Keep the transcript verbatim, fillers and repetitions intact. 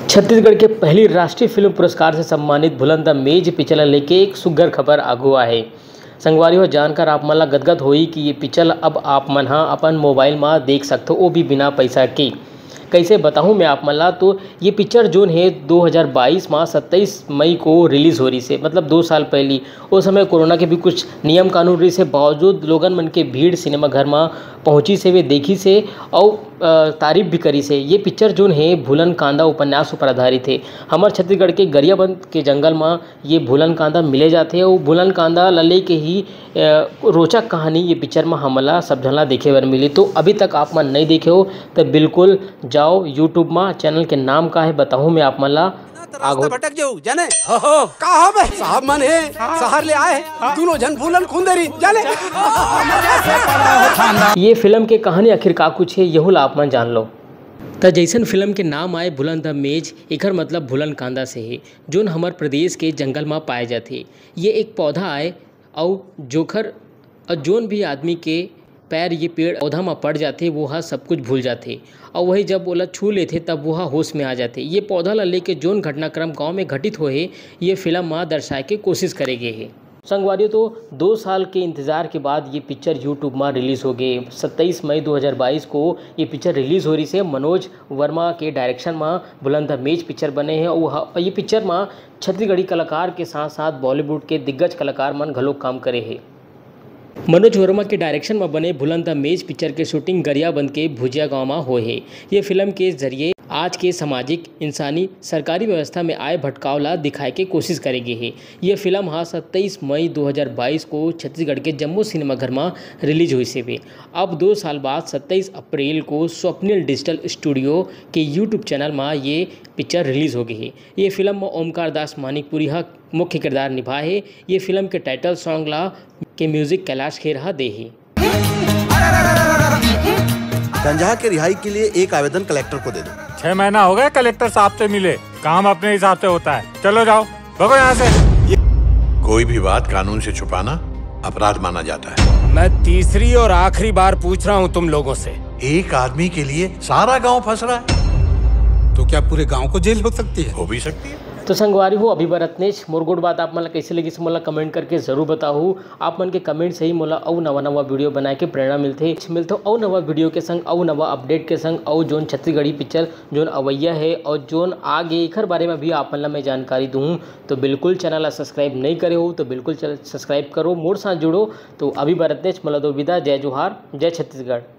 छत्तीसगढ़ के पहली राष्ट्रीय फिल्म पुरस्कार से सम्मानित भूलन द मेज पिक्चर ल लेके एक सुग्घर खबर आघु आहे। संगवारी हो जानकर आप मन ला गदगद होई कि ये पिक्चर अब आप मन ह अपन मोबाइल में देख सकते हो, वो भी बिना पैसा के। कैसे बताऊं मैं आप मन ला, तो ये पिक्चर जोन है दो हज़ार बाईस में सत्ताईस मई को रिलीज़ हो रही से, मतलब दो साल पहले। उस समय कोरोना के भी कुछ नियम कानून रही से बावजूद लोगन मन के भीड़ सिनेमा घर में पहुंची से, वे देखी से और तारीफ भी करी से। ये पिक्चर जोन है भूलन कांदा उपन्यास पर आधारित है। हमारे छत्तीसगढ़ के गरियाबंद के जंगल में ये भूलन कांदा मिले जाते हैं और भूलन कांदा लले के ही रोचक कहानी ये पिक्चर में हमला सब झला देखे बर मिली। तो अभी तक आप मन नहीं देखे हो तो बिल्कुल जाओ यूट्यूब में, चैनल के नाम का है बताऊँ मैं आप मन ला आगो भटक जाऊ जाने हो हो का हो बे साहब मन है शहर ले आए दोनों जन भूलन खुंदरी जाने। ये फिल्म के कहानी आखिर का कुछ है यहू ला आप मन जान लो। त जैसन फिल्म के नाम आए भूलन द मेज, एकर मतलब भूलन कांदा से है जोन हमार प्रदेश के जंगल में पाए जाते। ये एक पौधा आए और जोखर और जोन भी आदमी के पैर ये पेड़ पौधा में पड़ जाते वो हा सब कुछ भूल जाते और वही जब ओला छू लेते तब वह होश में आ जाते। ये पौधा ला लेके जोन घटनाक्रम गांव में घटित होए ये फिल्म में दर्शाए के कोशिश करेगे है। संगवारियों तो दो साल के इंतज़ार के बाद ये पिक्चर यूट्यूब में रिलीज़ हो गई। सत्ताईस मई दो हज़ार बाईस को ये पिक्चर रिलीज़ हो रही से मनोज वर्मा के डायरेक्शन में भूलन द मेज पिक्चर बने हैं और ये पिक्चर में छत्तीसगढ़ी कलाकार के साथ साथ बॉलीवुड के दिग्गज कलाकार मन घलोक काम करे हैं। मनोज वर्मा के डायरेक्शन में बने भूलन द मेज पिक्चर के शूटिंग गरियाबंद के भुजिया गांव में हुए है। ये फिल्म के जरिए आज के सामाजिक, इंसानी, सरकारी व्यवस्था में आए भटकाव ला दिखाए के कोशिश करेगी है। ये फिल्म हाँ सत्ताईस मई दो हज़ार बाईस को छत्तीसगढ़ के जम्मू सिनेमा घर में रिलीज हुई से भी। अब दो साल बाद सत्ताईस अप्रैल को स्वप्निल डिजिटल स्टूडियो के यूट्यूब चैनल में ये पिक्चर रिलीज़ हो गई है। ये फिल्म में ओमकार दास मानिकपुरी मुख्य किरदार निभाए है। ये फिल्म के टाइटल सॉन्ग ला के म्यूजिक कैलाश खेर दे ही। गंजा के रिहाई के लिए एक आवेदन कलेक्टर को दे दो। छह महीना हो गए कलेक्टर साहब से मिले, काम अपने हिसाब से होता है। चलो जाओ भगो यहाँ से। कोई भी बात कानून से छुपाना अपराध माना जाता है। मैं तीसरी और आखिरी बार पूछ रहा हूँ तुम लोगों से। एक आदमी के लिए सारा गांव फंस रहा है तो क्या पूरे गांव को जेल हो सकती है? हो भी सकती है। तो संगवारी हो अभी बरतनेश मोर गुड बात आप मन कैसे लगी से मोला कमेंट करके जरूर बताओ। आप मन के कमेंट से ही मोला और नवा नवा वीडियो बनाए के प्रेरणा मिलते मिलते और नवा वीडियो के संग और नवा अपडेट के संग और जोन छत्तीसगढ़ी पिक्चर जोन अवैया है और जोन आगे एकर बारे में भी आप मन ला मैं जानकारी दूँ। तो बिल्कुल चैनल ला सब्सक्राइब नहीं करे हो तो बिल्कुल सब्सक्राइब करो, मोर साथ जुड़ो। तो अभी बरतनेश मोला दो विदा। जय जोहार, जय छत्तीसगढ़।